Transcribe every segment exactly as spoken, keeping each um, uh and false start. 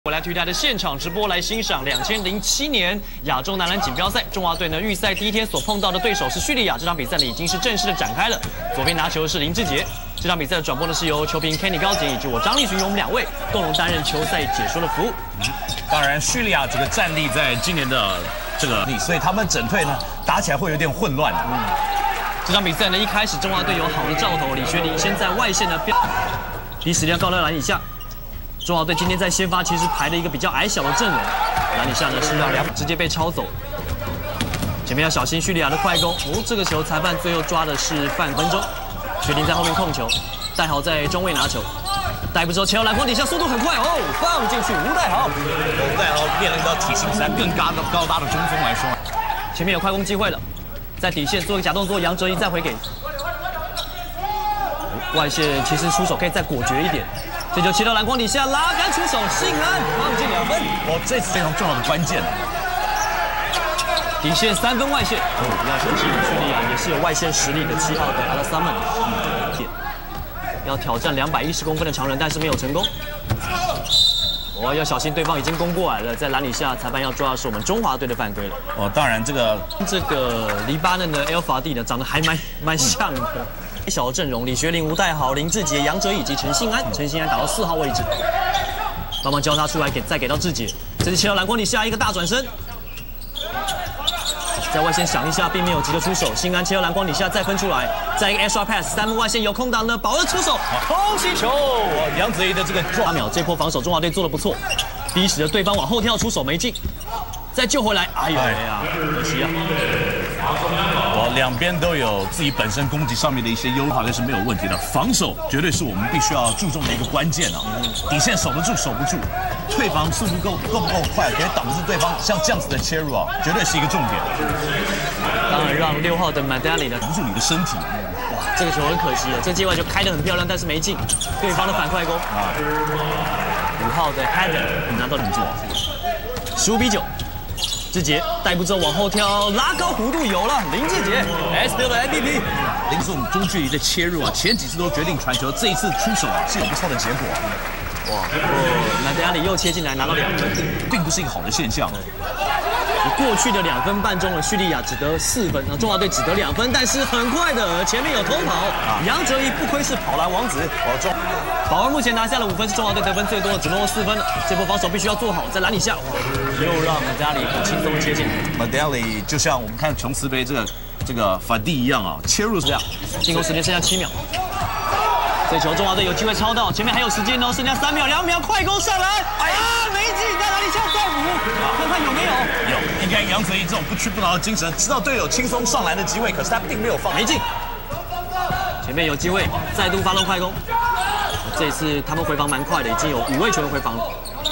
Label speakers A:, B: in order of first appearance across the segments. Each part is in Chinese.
A: 我来推台的现场直播来欣赏两千零七年亚洲男篮锦标赛，中华队呢预赛第一天所碰到的对手是叙利亚。这场比赛呢已经是正式的展开了。左边拿球的是林志杰。这场比赛的转播呢是由球评 Kenny 高景以及我张立群，我们两位共同担任球赛解说的服务。
B: 当然，叙利亚这个战力在今年的这个，所以他们整队呢打起来会有点混乱。嗯，
A: 这场比赛呢一开始中华队有好的兆头，李学林先在外线的标，第一时间高到篮以下。 中华队今天在先发其实排了一个比较矮小的阵容，篮底下呢是让两直接被抄走，前面要小心叙利亚的快攻。哦，这个球裁判最后抓的是犯分钟，学林在后面控球，戴豪在中卫拿球，逮不之后切到篮筐底下，速度很快哦，放进去吴戴豪。
B: 吴戴豪面临到体型三更高的高大的中锋来说，
A: 前面有快攻机会了，在底线做一个假动作，杨哲一再回给，外线其实出手可以再果决一点。 这就切到篮筐底下，拉杆出手，信安放进两分。
B: 哦，这次非常重要的关键。
A: 底线三分外线，哦，要小心叙利亚也是有外线实力的七号的阿拉萨曼，点要挑战两百一十公分的常人，但是没有成功。哦，要小心，对方已经攻过来了，在篮底下，裁判要抓的是我们中华队的犯规了。
B: 哦，当然这个
A: 这个黎巴嫩的 El Fadi 呢，长得还蛮蛮像的。 小的阵容，李学林、吴戴豪、林志杰、杨哲以及陈信安，陈信安打到四号位置，帮忙交他出来给，再给到志杰，这是切到篮筐底下一个大转身，在外线想一下，并没有急着出手，信安切到篮筐底下再分出来，再一个 extra pass， 三分外线有空档呢，保尔出手，空袭球，
B: 杨子怡的这个
A: 八秒，这波防守中华队做得不错，逼使得对方往后跳出手没进，再救回来，哎呦哎呀，可惜啊。
B: 我两边都有自己本身攻击上面的一些优化，这是没有问题的。防守绝对是我们必须要注重的一个关键啊！底线守得住，守不住，退防速度够够不够快，可以挡住对方像这样子的切入啊，绝对是一个重点。
A: 当然让六号的 Madali 呢
B: 扶住你的身体。
A: 哇，这个球很可惜了，这界外球开得很漂亮，但是没进，对方的反快攻啊。五号的 Header 拿到领座，十五比九。 志杰带不之后往后跳，拉高弧度有了，林志杰 S 六的 M V P。
B: 林这种中距离的切入啊，前几次都决定传球，这一次出手啊是有不错的结果。
A: 哇，哦，那等下你又切进来拿到两分，
B: 并不是一个好的现象。
A: 过去的两分半钟了，叙利亚只得四分，那中华队只得两分，但是很快的前面有偷跑，杨哲一不愧是跑篮王子，保中。 保尔目前拿下了五分，是中华队得分最多的，只落后四分了。这波防守必须要做好，在篮底下，哇，又让马加里很轻松切进。
B: 马加里就像我们看琼斯杯这个这个法蒂一样啊，切入是这样。
A: 进攻时间剩下七秒，这球中华队有机会超到，前面还有时间哦，剩下三秒，两秒，快攻上篮，啊，没进，在篮底下再补，看看有没有？
B: 有，应该杨泽一这种不屈不挠的精神，知道队友轻松上篮的机会，可是他并没有放，
A: 没进。前面有机会，再度发动快攻。 这一次他们回防蛮快的，已经有五位球员回防了。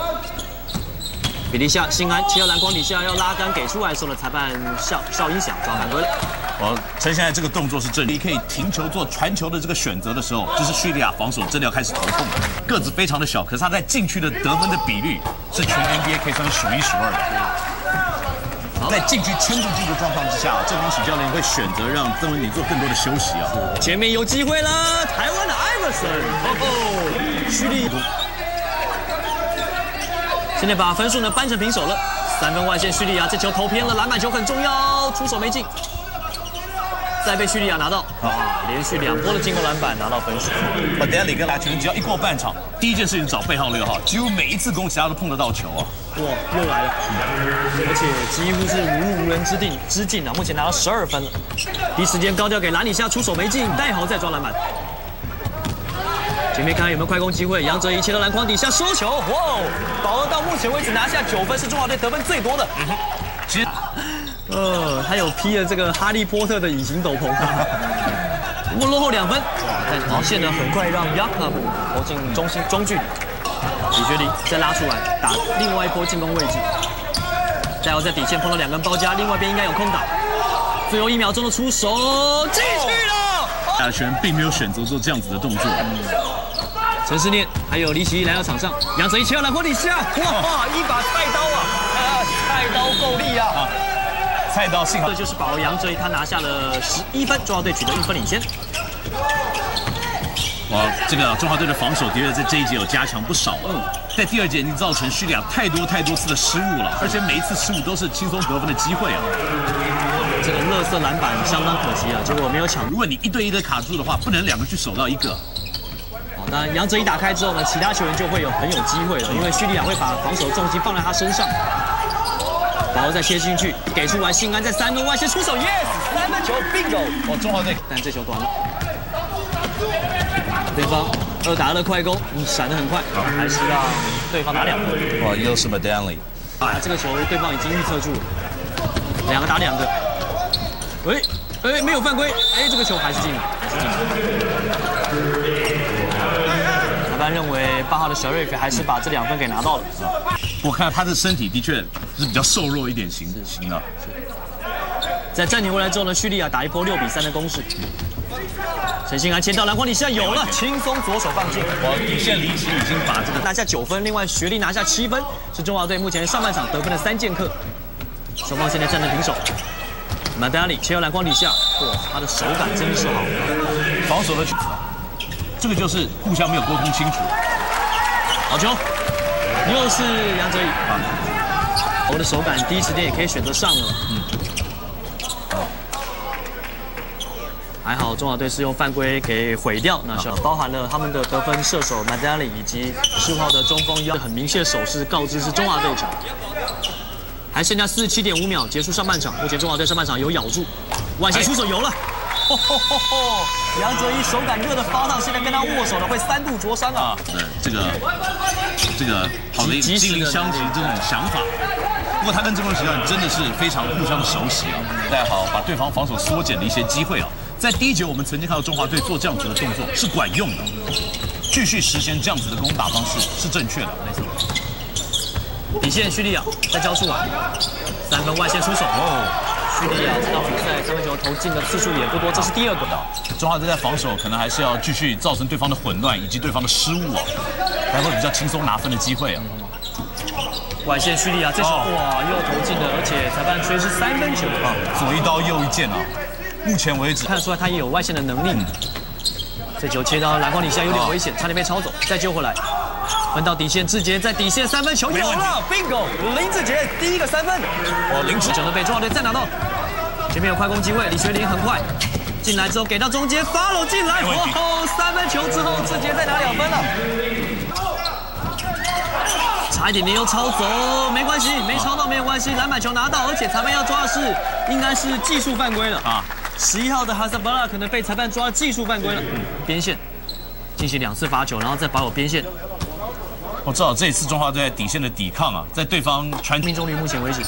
A: 比利夏、辛安切到篮筐底下要拉杆给出来的时候呢，裁判哨哨音响抓犯规了。
B: 哦，趁现在这个动作是正确，可以停球做传球的这个选择的时候，就是叙利亚防守真的要开始头痛了。个子非常的小，可是他在禁区的得分的比率是全 N B A 可以算是数一数二的。 在禁区撑不住的状况之下，郑光启教练会选择让曾文鼎做更多的休息啊。
A: 前面有机会了，台湾的 Iverson， 哦，蓄力。现在把分数呢扳成平手了，三分外线叙利亚这球投偏了，篮板球很重要，出手没进，再被叙利亚拿到，啊，连续两波的进攻篮板拿到分数。
B: 马德里跟拉群只要一过半场，第一件事情找背号六号，几乎每一次攻击他都碰得到球啊。
A: 哇，又来了，而且几乎是无入无人之地之境啊！目前拿到十二分了。第一时间高调给篮底下出手没进，戴豪再抓篮板。前面看看有没有快攻机会，杨哲一切到篮筐底下收球，哇！保尔到目前为止拿下九分，是中华队得分最多的。嗯、其实，呃，他有披了这个哈利波特的隐形斗篷。不过落后两分，但毛线呢很快让 Jakob 投进中心中距离。 李学林再拉出来打另外一波进攻位置，戴豪在底线碰到两根包夹，另外一边应该有空档，最后一秒钟的出手进去了。
B: 亚轩并没有选择做这样子的动作。
A: 陈思念还有李启一来到场上，杨哲一切到篮筐底下，哇，一把菜刀啊，啊菜刀够力啊！
B: 菜刀幸好，
A: 这就是保罗杨哲一，他拿下了十一分，中华队取得一分领先。
B: 哇，这个中华队的防守的确在这一节有加强不少。嗯， 在第二节已经造成叙利亚太多太多次的失误了，而且每一次失误都是轻松得分的机会啊。
A: 这个垃圾篮板相当可惜啊，结果没有抢。
B: 如果你一对一的卡住的话，不能两个去守到一个。
A: 好，当然杨哲一打开之后呢，其他球员就会有很有机会了，因为叙利亚会把防守重心放在他身上。保罗再切进去，给出来，信安在三分外线出手 ，yes， 三分球 bingo。
B: 哦，中华队，
A: 但这球短了。对方二打二的快攻，你闪得很快，还是让对方打两分。
B: 哦，又是 Madani。
A: 啊，这个球对方已经预测住了，两个打两个。喂，哎，没有犯规，哎，这个球还是进了，还是进了。裁判认为八号的小瑞菲还是把这两分给拿到了。
B: 我看他的身体的确是比较瘦弱一点型型的。
A: 在暂停回来之后呢，叙利亚打一波六比三的攻势。陈信安切到篮筐底下有了，轻松左手放进。
B: 哇，底线离奇已经把这个
A: 拿下九分，另外学历拿下七分，是中华队目前上半场得分的三剑客。双方现在战成平手。马达里切到篮筐底下，哇，他的手感真是好。
B: 防守的曲子，这个就是互相没有沟通清楚。
A: 好球，又是杨哲宇啊！我的手感第一时间也可以选择上了。嗯。还好中华队是用犯规给毁掉，那是包含了他们的得分射手 Madani 以及十五号的中锋，很明确的手势告知是中华队长。还剩下四十七点五秒结束上半场，目前中华队上半场有咬住，外线出手有了。吼吼吼吼！杨哲一手感热的发烫，现在跟他握手的会三度灼伤啊！
B: 对，这个这个好的心灵相惜这种想法。不过他跟这位学长真的是非常互相熟悉啊，带好把对方防守缩减的一些机会啊。在第一节我们曾经看到中华队做这样子的动作是管用的，继续实现这样子的攻打方式是正确的。没错。
A: 底线叙利亚再交出来，三分外线出手哦。叙利亚这场比赛三分球投进的次数也不多，这是第二个的。
B: 中华队在防守可能还是要继续造成对方的混乱以及对方的失误啊，才会比较轻松拿分的机会啊。
A: 外线叙利亚这球、哦、哇又投进了，而且裁判吹是三分球啊，
B: 左一刀右一剑啊。目前为止
A: 看得出来他也有外线的能力。嗯、这球切到篮筐底下有点危险，差点被抄走，再救回来。分到底线，志杰在底线三分球有了 ，bingo！ 林志杰第一个三分，哦，林志杰的被中华队再拿到，前面有快攻机会，李学林很快进来之后给到中间 ，follow 进来，哦，三分球之后志杰再拿两分了，差一点没有抄走，没关系，没抄到没有关系，篮板球拿到，而且裁判要抓的是应该是技术犯规了啊，十一号的哈萨巴拉可能被裁判抓了技术犯规了，边线进行两次罚球，然后再保有边线。
B: 我知道这一次中华队在底线的抵抗啊，在对方传
A: 命中率目前为止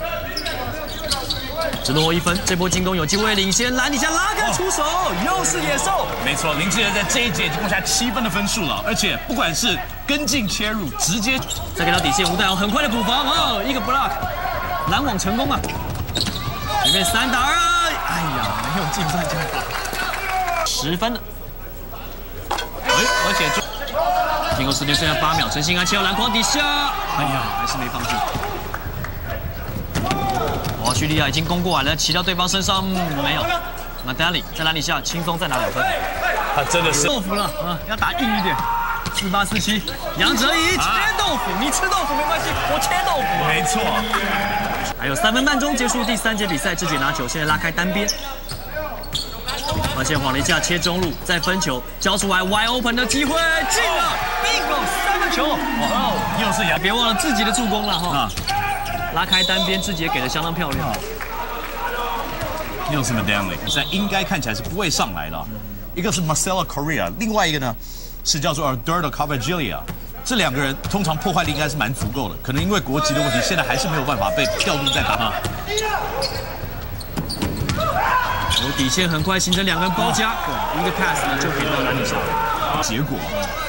A: 只落后一分，这波进攻有机会领先，篮底下拉开出手，哦、又是野兽。
B: 没错，林志杰在这一节已经攻下七分的分数了，而且不管是跟进切入，直接
A: 再给到底线，吴代豪很快的补防，哦，一个 block， 拦网成功啊！前面三打二，哎呀，没有进算就十分了。哎，而且就。进攻时间剩下八秒，陈信安切到篮筐底下，哎呀，还是没放进。哇，叙利亚已经攻过来了，骑到对方身上，嗯、没有。马丹里在篮底下轻松再拿两分，
B: 他真的是
A: 豆腐了啊，要打硬一点。四八四七，杨哲仪切豆腐，你吃豆腐没关系，我切豆腐。
B: 没错。
A: 还有三分半钟结束第三节比赛，志杰拿球，现在拉开单边。而且晃了一下，切中路，再分球，交出来 wide open 的机会，进了 ，bingo 三分球，哇，又是杨，别忘了自己的助攻了哈，啊、拉开单边，志杰给的相当漂亮，
B: 又是 Madani， 现在应该看起来是不会上来的，一个是 Marcelo Correa， 另外一个呢是叫做 Alberto Cavagilia， 这两个人通常破坏力应该是蛮足够的，可能因为国籍的问题，现在还是没有办法被调度在打。
A: 有底线很快形成两个人包夹，一个 pass 呢就给到篮底下，
B: 结果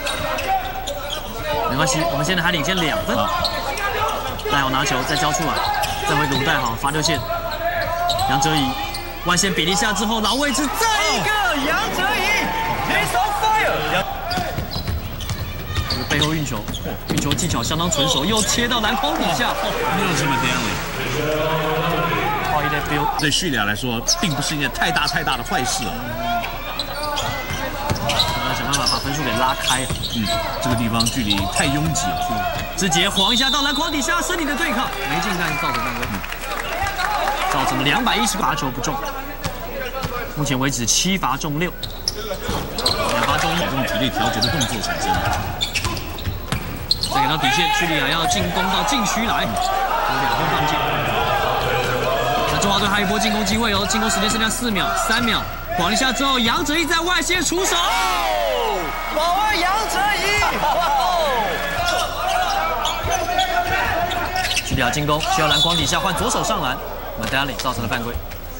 A: 没关系，我们现在还领先两分。戴豪拿球再交出来，再回给吴戴豪罚球线，杨哲仪外线比例下之后，老位置再一个杨哲仪 ，He's on fire！ 这个背后运球，运球技巧相当纯熟，又切到篮筐底下，
B: 又是 Madani。对叙利亚来说，并不是一件太大太大的坏事啊。
A: 要想办法把分数数给拉开了。
B: 嗯，这个地方距离太拥挤了。
A: 志杰晃一下到篮筐底下，身体的对抗没进，但是造成犯规，造成了两百一十罚球不中。目前为止七罚中六，两罚中一，
B: 这种体力调节的动作产生。
A: 再给到底线，叙利亚要进攻到禁区来，有两分放进。那中华队还有一波进攻机会哦，进攻时间剩下四秒、三秒。晃一下之后，杨哲一在外线出手，
C: 保卫杨哲一，
A: 叙利亚进攻需要篮筐底下换左手上篮 ，Madali 造成了犯规。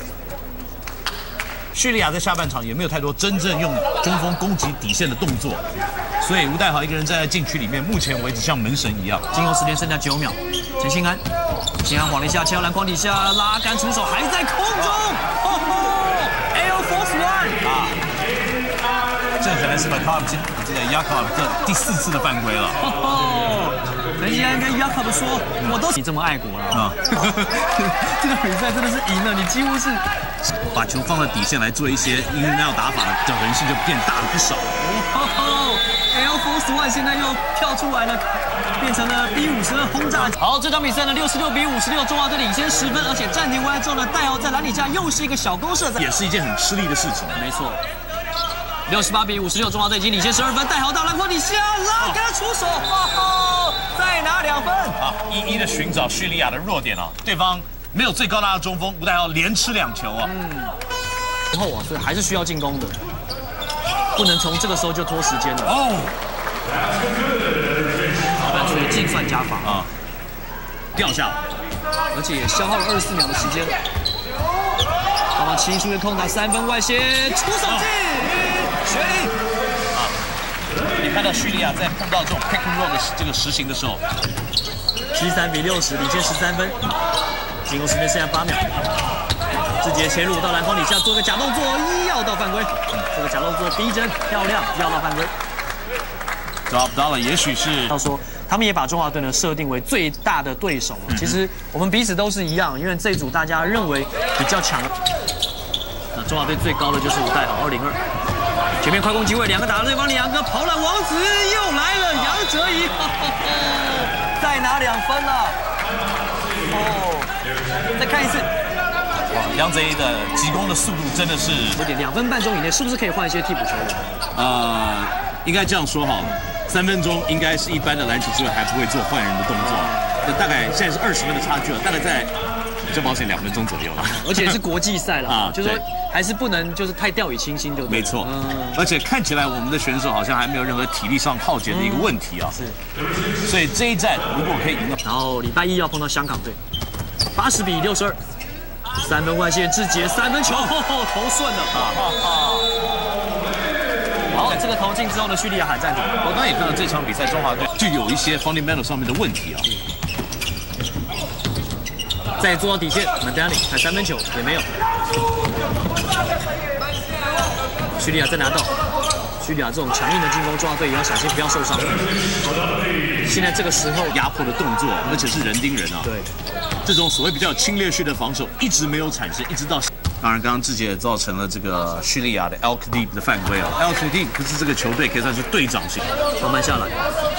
B: 叙利亚在下半场也没有太多真正用中锋攻击底线的动作，所以吴岱豪一个人站在禁区里面，目前为止像门神一样。
A: 进攻时间剩下九秒，陈信安，信安晃了一下，切到篮筐底下拉杆出手，还在空中，哦吼 ，Air Force One
B: 啊！这可能是 Makab 这个 Yakov 这第四次的犯规了。
A: 哦，陈信安跟 Yakov 说，我都你这么爱国了啊！这个比赛真的是赢了，你几乎是。
B: 把球放在底线来做一些因那样打法的人性就变大了不少。
A: 哦 ，Air Force One 现在又跳出来了，变成了 B 五十二轰炸。好，这场比赛呢，六十六比五十六，中华队领先十分，而且暂停回来之后呢，岱豪在篮底下又是一个小勾射，
B: 也是一件很吃力的事情。
A: 没错，六十八比五十六，中华队已经领先十二分，岱豪到篮筐底下拉杆出手，哦，再拿两分。
B: 啊，一一的寻找叙利亚的弱点啊，对方。没有最高大的中锋，吴岱豪连吃两球啊！
A: 嗯，然后啊，所以还是需要进攻的，不能从这个时候就拖时间了。哦，裁判出了计算加罚啊，
B: 掉下来，
A: 而且也消耗了二十四秒的时间。刚刚清出的空档三分外线出手进，学一
B: 啊！你看到叙利亚在碰到这种 pick and roll 的这个实行的时候，
A: 七十三比六十，领先十三分。进攻时间剩下八秒，志杰切入到篮筐底下做个假动作，要到犯规。这个假动作逼真漂亮，要到犯规。
B: 找不到了，也许是
A: 要说他们也把中华队呢设定为最大的对手。其实我们彼此都是一样，因为这一组大家认为比较强。那中华队最高的就是吴岱豪二零二。前面快攻机会，两个打到对方，两个跑篮王子又来了，杨哲一，再拿两分了。哦，再看一次。
B: 哇，杨哲一的急攻的速度真的是
A: 有点两分半钟以内，是不是可以换一些替补球员？
B: 呃，应该这样说哈，三分钟应该是一般的篮球之后还不会做换人的动作。那大概现在是二十分的差距了，大概在比较保险两分钟左右了。
A: 而且是国际赛了啊，就是说还是不能就是太掉以轻心，就
B: 没错。嗯，而且看起来我们的选手好像还没有任何体力上耗竭的一个问题啊。
A: 是，
B: 所以这一战如果可以赢到，
A: 然后礼拜一要碰到香港队，八十比六十二，三分外线志杰三分球，投顺了。好，这个投进之后呢，叙利亚喊暂停。
B: 我刚刚也看到这场比赛中华队就有一些 fundamental 上面的问题啊。
A: 再做到底线 ，Madali 还三分球也没有。叙利亚再拿到，叙利亚这种强硬的进攻，中华队也要小心不要受伤。现在这个时候
B: 压迫的动作，而且是人盯人啊。
A: 对，
B: 这种所谓比较侵略式的防守一直没有产生，一直到。当然，刚刚志杰也造成了这个叙利亚的 El Khadib 的犯规啊。El Khadib 可是这个球队可以算是队长型。
A: 慢慢下来。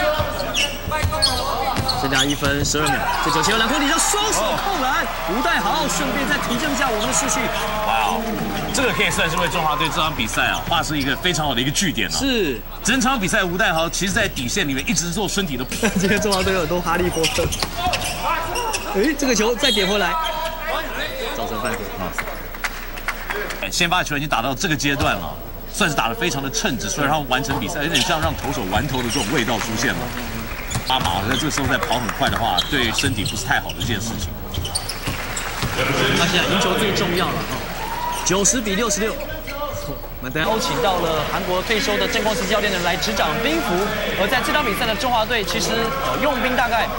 A: 剩下一分十二秒，这球切到篮筐底下，双手扣篮，吴岱豪顺便再提振一下我们的士气。
B: 哇，这个可以算是为中华队这场比赛啊画出一个非常好的一个句点啊。
A: 是，
B: 整场比赛吴岱豪其实在底线里面一直做身体的。
A: 今天中华队有很多哈利波特。哎，这个球再点回来，造成犯规啊。
B: 先发球已经打到这个阶段了，算是打得非常的称职，所以让他完成比赛，有点像让投手完投的这种味道出现了。阿马在这个时候再跑很快的话，对身体不是太好的一件事情。
A: 那现在赢球最重要了哈，九十比六十六。我们邀请到了韩国退休的郑光熙教练呢来执掌兵符，而在这场比赛呢，中华队其实呃用兵大概